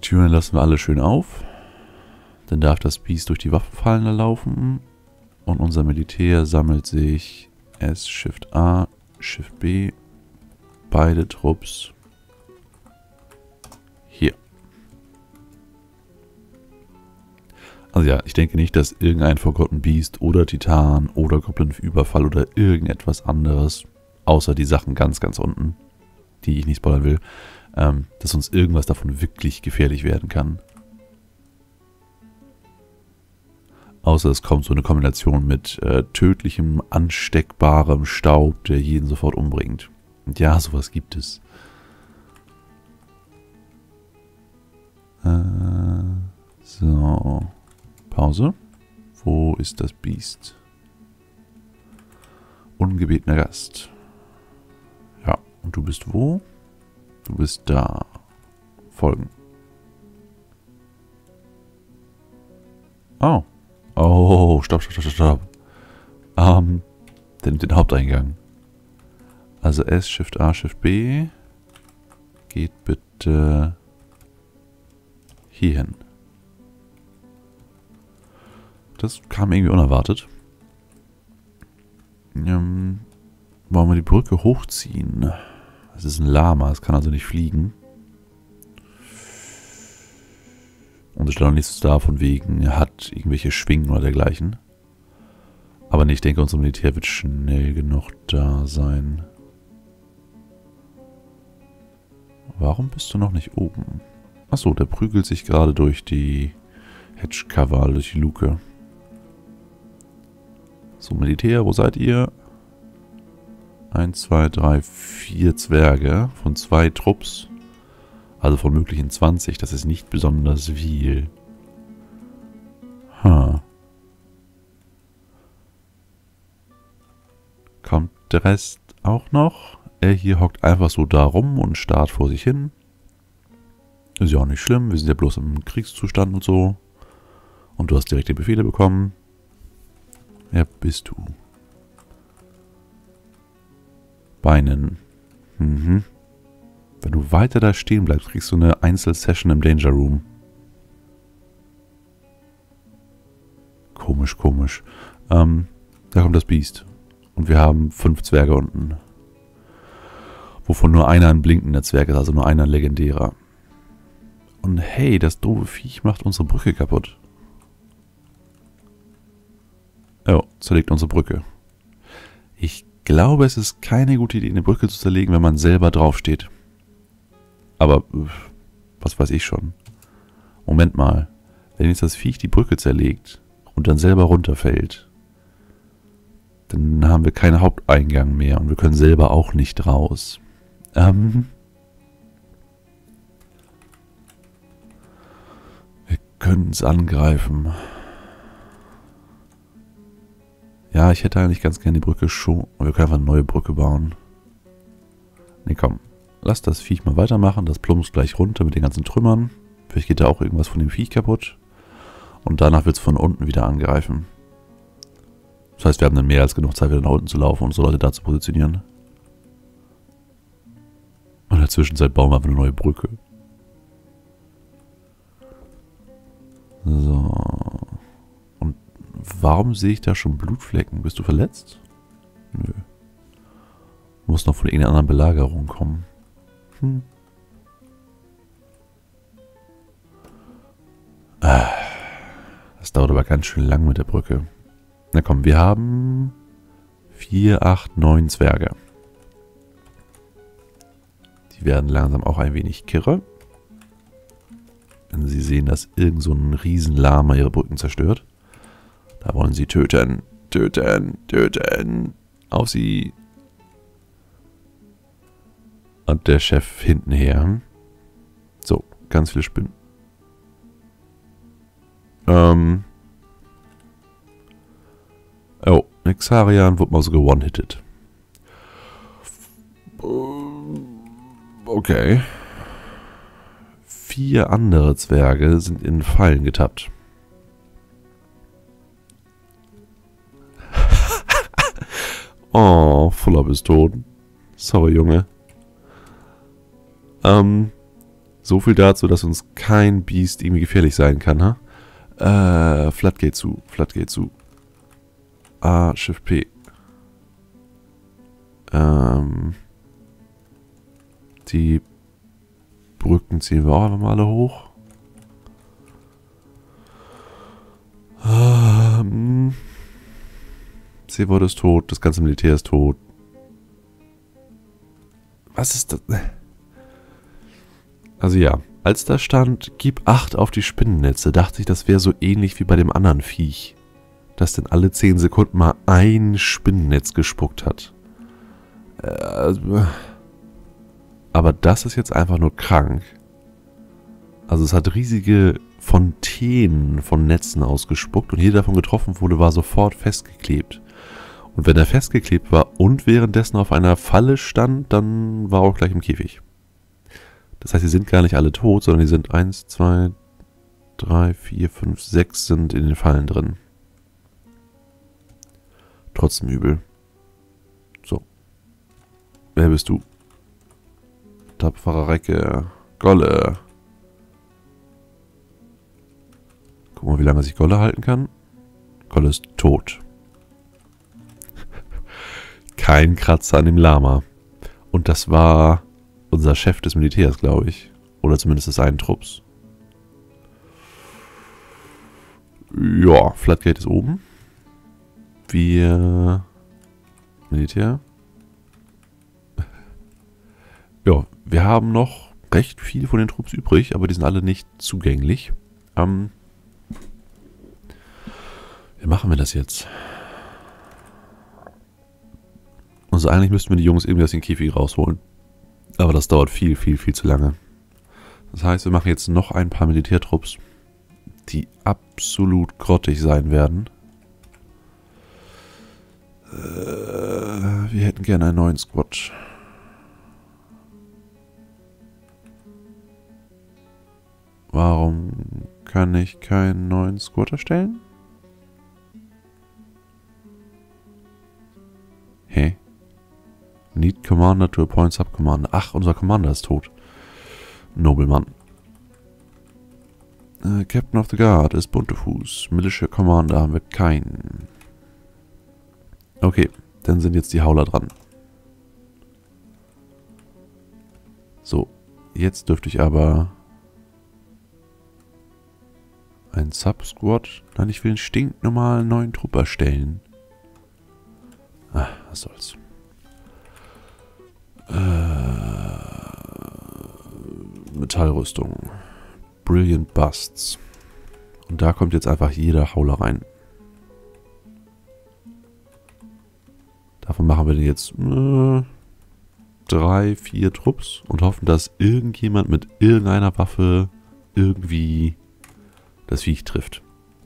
Türen lassen wir alle schön auf. Dann darf das Biest durch die Waffenfallen laufen. Und unser Militär sammelt sich S, Shift A, Shift B. Beide Trupps. Hier. Also ja, ich denke nicht, dass irgendein Forgotten Beast oder Titan oder Goblin-Überfall oder irgendetwas anderes, außer die Sachen ganz, ganz unten, die ich nicht spoilern will, dass uns irgendwas davon wirklich gefährlich werden kann. Außer es kommt so eine Kombination mit tödlichem, ansteckbarem Staub, der jeden sofort umbringt. Und ja, sowas gibt es. So. Pause. Wo ist das Biest? Ungebetener Gast. Ja, und du bist wo? Du bist da. Folgen. Oh. Oh, stopp. Der nimmt den Haupteingang. Also S, Shift A, Shift B. Geht bitte hier hin. Das kam irgendwie unerwartet. Wollen wir die Brücke hochziehen? Das ist ein Lama, es kann also nicht fliegen. Und es steht auch nichts da von wegen, er hat irgendwelche Schwingen oder dergleichen. Aber nee, ich denke, unser Militär wird schnell genug da sein. Warum bist du noch nicht oben? Achso, der prügelt sich gerade durch die Hedgecover, durch die Luke. So, Militär, wo seid ihr? 1, 2, 3, 4 Zwerge von 2 Trupps. Also von möglichen 20, das ist nicht besonders viel. Kommt der Rest auch noch? Er hier hockt einfach so da rum und starrt vor sich hin. Ist ja auch nicht schlimm, wir sind ja bloß im Kriegszustand und so. Und du hast direkte Befehle bekommen. Wer bist du? Beinen. Mhm. Wenn du weiter da stehen bleibst, kriegst du eine Einzelsession im Danger Room. Komisch, komisch. Da kommt das Biest. Und wir haben 5 Zwerge unten. Wovon nur einer ein blinkender Zwerg ist, also nur einer ein legendärer. Und hey, das doofe Viech macht unsere Brücke kaputt. Oh, zerlegt unsere Brücke. Ich glaube, es ist keine gute Idee, eine Brücke zu zerlegen, wenn man selber draufsteht. Aber, was weiß ich schon. Moment mal. Wenn jetzt das Viech die Brücke zerlegt und dann selber runterfällt, dann haben wir keinen Haupteingang mehr und wir können selber auch nicht raus. Wir können es angreifen. Ja, ich hätte eigentlich ganz gerne die Brücke schon. Wir können einfach eine neue Brücke bauen. Nee, komm. Lass das Viech mal weitermachen. Das plumpst gleich runter mit den ganzen Trümmern. Vielleicht geht da auch irgendwas von dem Viech kaputt. Und danach wird es von unten wieder angreifen. Das heißt, wir haben dann mehr als genug Zeit, wieder nach unten zu laufen und unsere Leute da zu positionieren. Und in der Zwischenzeit bauen wir einfach eine neue Brücke. So. Und warum sehe ich da schon Blutflecken? Bist du verletzt? Nö. Muss noch von irgendeiner anderen Belagerung kommen. Das dauert aber ganz schön lang mit der Brücke. Na komm, wir haben 4, 8, 9 Zwerge. Die werden langsam auch ein wenig kirre. Wenn sie sehen, dass irgend so ein Riesenlama ihre Brücken zerstört. Da wollen sie töten. Töten, töten. Auf sie. Und der Chef hintenher. So, ganz viele Spinnen. Oh, Nexarian wird mal so gewone-hitted. Okay. 4 andere Zwerge sind in Fallen getappt. Oh, Fuller ist tot. Sorry, Junge. So viel dazu, dass uns kein Biest irgendwie gefährlich sein kann, ha? Floodgate zu, Floodgate zu. A, Shift P. Die Brücken ziehen wir auch einfach mal alle hoch. Seewold ist tot, das ganze Militär ist tot. Was ist das? Also ja, als da stand, gib Acht auf die Spinnennetze, dachte ich, das wäre so ähnlich wie bei dem anderen Viech, das denn alle 10 Sekunden mal ein Spinnennetz gespuckt hat. Aber das ist jetzt einfach nur krank. Also es hat riesige Fontänen von Netzen ausgespuckt und jeder davon getroffen wurde, war sofort festgeklebt. Und wenn er festgeklebt war und währenddessen auf einer Falle stand, dann war er auch gleich im Käfig. Das heißt, die sind gar nicht alle tot, sondern die sind 1, 2, 3, 4, 5, 6 sind in den Fallen drin. Trotzdem übel. So. Wer bist du? Tapferer Recke. Golle. Guck mal, wie lange sich Golle halten kann. Golle ist tot. Kein Kratzer an dem Lama. Und das war unser Chef des Militärs, glaube ich. Oder zumindest des einen Trupps. Ja, Floodgate ist oben. Wir... Militär. Ja, wir haben noch recht viel von den Trupps übrig, aber die sind alle nicht zugänglich. Wie machen wir das jetzt? Also eigentlich müssten wir die Jungs irgendwie aus den Käfig rausholen. Aber das dauert viel, viel, viel zu lange. Das heißt, wir machen jetzt noch ein paar Militärtrupps, die absolut grottig sein werden. Wir hätten gerne einen neuen Squad. Warum kann ich keinen neuen Squad erstellen? Hä? Need Commander to appoint Subcommander. Ach, unser Commander ist tot. Nobelmann. Captain of the Guard ist Buntefuß. Militia Commander haben wir keinen. Okay, dann sind jetzt die Hauler dran. So, jetzt dürfte ich aber einen Sub-Squad. Nein, ich will einen stinknormalen neuen Trupp erstellen. Ah, was soll's. Metallrüstung. Brilliant Busts. Und da kommt jetzt einfach jeder Hauler rein. Davon machen wir jetzt 3, 4 Trupps und hoffen, dass irgendjemand mit irgendeiner Waffe irgendwie das Viech trifft.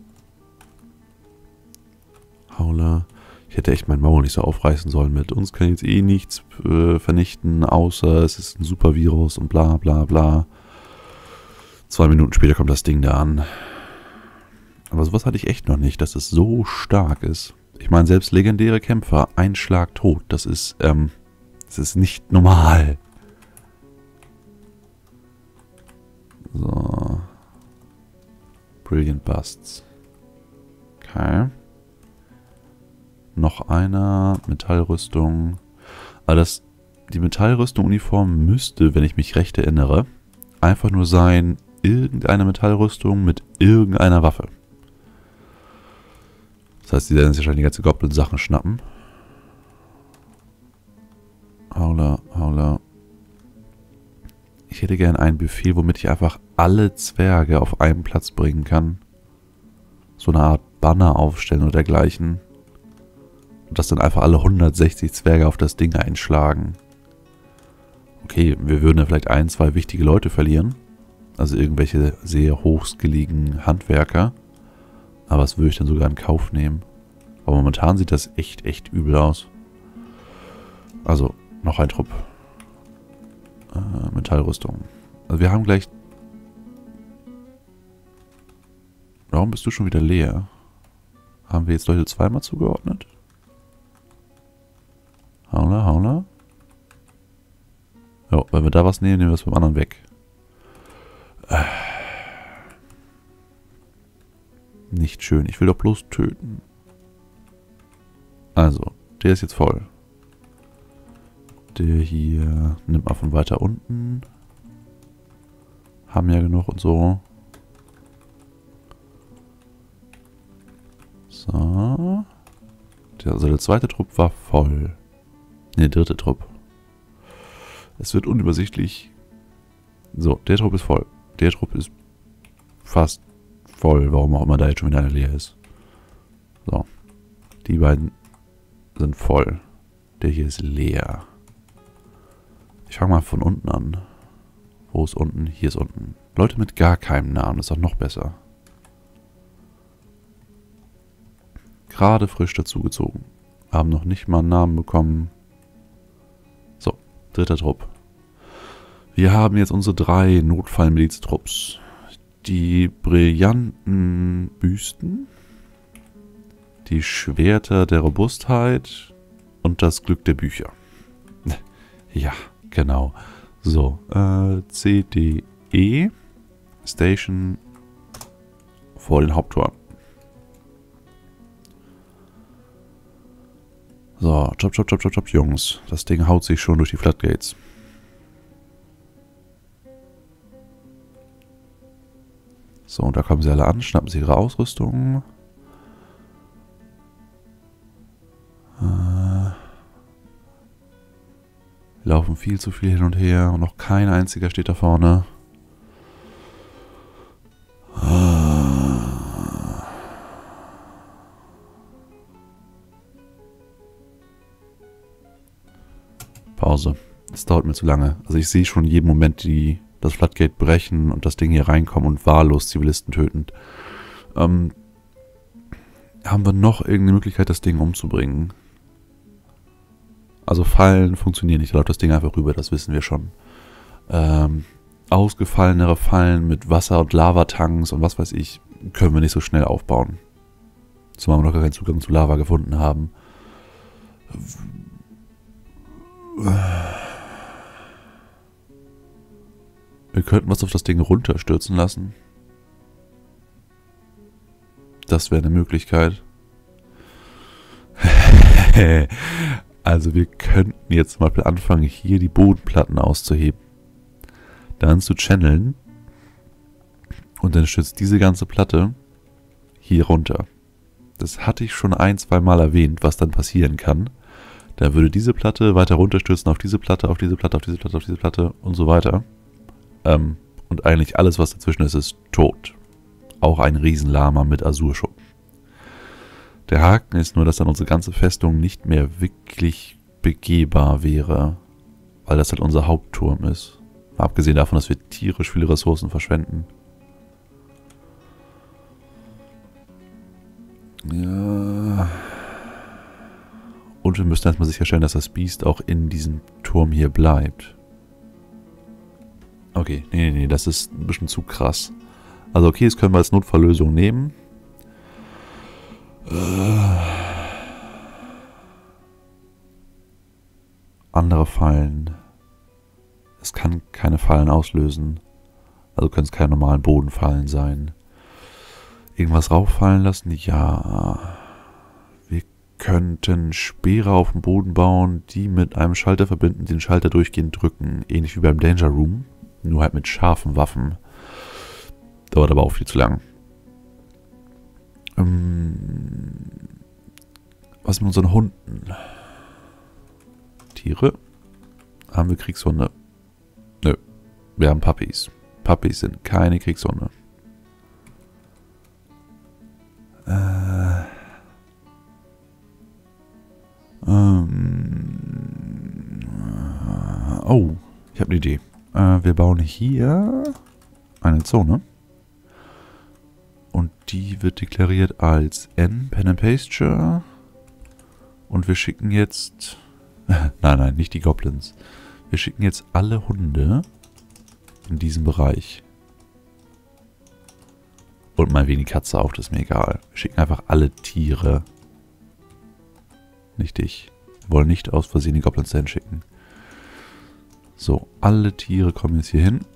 Hauler. Ich hätte echt meinen Maul nicht so aufreißen sollen mit. Uns kann jetzt eh nichts vernichten, außer es ist ein Supervirus und bla bla bla. 2 Minuten später kommt das Ding da an. Aber sowas hatte ich echt noch nicht, dass es so stark ist. Ich meine, selbst legendäre Kämpfer, ein Schlag tot, das ist nicht normal. So. Brilliant Busts. Okay. Noch einer. Metallrüstung. Aber die Metallrüstung-Uniform müsste, wenn ich mich recht erinnere, einfach nur sein, irgendeine Metallrüstung mit irgendeiner Waffe. Das heißt, die werden sich wahrscheinlich die ganze Goblin-Sachen schnappen. Hauler, Hauler. Ich hätte gern einen Befehl, womit ich einfach alle Zwerge auf einen Platz bringen kann. So eine Art Banner aufstellen oder dergleichen. Und dass dann einfach alle 160 Zwerge auf das Ding einschlagen. Okay, wir würden ja vielleicht 1, 2 wichtige Leute verlieren. Also irgendwelche sehr hochgelegenen Handwerker. Aber das würde ich dann sogar in Kauf nehmen. Aber momentan sieht das echt, echt übel aus. Also, noch ein Trupp. Metallrüstung. Also wir haben gleich... Warum bist du schon wieder leer? Haben wir jetzt Leute zweimal zugeordnet? Hauler, Hauler. Ja, wenn wir da was nehmen, nehmen wir es beim anderen weg. Nicht schön. Ich will doch bloß töten. Also, der ist jetzt voll. Der hier nimmt mal von weiter unten. Haben ja genug und so. So. Also der zweite Trupp war voll. Ne, der dritte Trupp. Es wird unübersichtlich. So, der Trupp ist voll. Der Trupp ist fast voll. Warum auch immer da jetzt schon wieder einer leer ist. So. Die beiden sind voll. Der hier ist leer. Ich fange mal von unten an. Wo ist unten? Hier ist unten. Leute mit gar keinem Namen. Das ist auch noch besser. Gerade frisch dazugezogen. Haben noch nicht mal einen Namen bekommen. So, dritter Trupp. Wir haben jetzt unsere 3 Notfallmiliztrupps. Die brillanten Büsten. Die Schwerter der Robustheit. Und das Glück der Bücher. Ja, genau. So, CDE. Station vor den Haupttor. So, chop, Jungs. Das Ding haut sich schon durch die Floodgates. So, und da kommen sie alle an, schnappen sie ihre Ausrüstung. Wir laufen viel zu viel hin und her und noch kein einziger steht da vorne. Pause. Das dauert mir zu lange. Also ich sehe schon jeden Moment das Floodgate brechen und das Ding hier reinkommen und wahllos Zivilisten töten. Haben wir noch irgendeine Möglichkeit, das Ding umzubringen? Also Fallen funktionieren nicht. Da läuft das Ding einfach rüber, das wissen wir schon. Ausgefallenere Fallen mit Wasser- und Lavatanks und was weiß ich, können wir nicht so schnell aufbauen. Zumal wir noch gar keinen Zugang zu Lava gefunden haben. Wir könnten was auf das Ding runterstürzen lassen. Das wäre eine Möglichkeit. Also wir könnten jetzt mal anfangen, hier die Bodenplatten auszuheben. Dann zu channeln. Und dann stürzt diese ganze Platte hier runter. Das hatte ich schon 1-2 Mal erwähnt, was dann passieren kann. Da würde diese Platte weiter runterstürzen auf diese Platte, auf diese Platte, auf diese Platte, auf diese Platte und so weiter. Und eigentlich alles, was dazwischen ist, ist tot. Auch ein Riesenlama mit Azurschuppen. Der Haken ist nur, dass dann unsere ganze Festung nicht mehr wirklich begehbar wäre, weil das halt unser Hauptturm ist. Abgesehen davon, dass wir tierisch viele Ressourcen verschwenden. Ja. Und wir müssen erstmal sicherstellen, dass das Biest auch in diesem Turm hier bleibt. Okay, nee, das ist ein bisschen zu krass. Also okay, das können wir als Notfalllösung nehmen. Andere Fallen. Es kann keine Fallen auslösen. Also können es keine normalen Bodenfallen sein. Irgendwas rauffallen lassen? Ja. Wir könnten Speere auf dem Boden bauen, die mit einem Schalter verbinden, den Schalter durchgehend drücken. Ähnlich wie beim Danger Room. Nur halt mit scharfen Waffen. Dauert aber auch viel zu lang. Was mit unseren Hunden? Tiere? Haben wir Kriegshunde? Nö. Wir haben Puppies. Puppies sind keine Kriegshunde. Oh, ich habe eine Idee. Wir bauen hier eine Zone. Und die wird deklariert als N, Pen and Pasture. Und wir schicken jetzt... nein, nicht die Goblins. Wir schicken jetzt alle Hunde in diesem Bereich. Und mal wenig Katze auch, das ist mir egal. Wir schicken einfach alle Tiere. Nicht dich. Wir wollen nicht aus Versehen die Goblins dahin schicken. So, alle Tiere kommen jetzt hier hin.